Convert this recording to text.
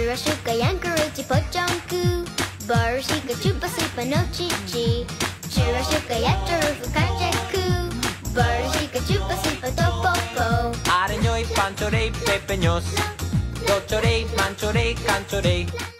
Churrashuka, Yankaruchi, Pochonku, Barushika, Chupa Supa, no Chichi, Churrashuka, Yatarufu, Kajaku, Barushika, Chupa Supa, Topopo. Areñoy, panchorey, pepeños, doctorey, manchorey, canchorey.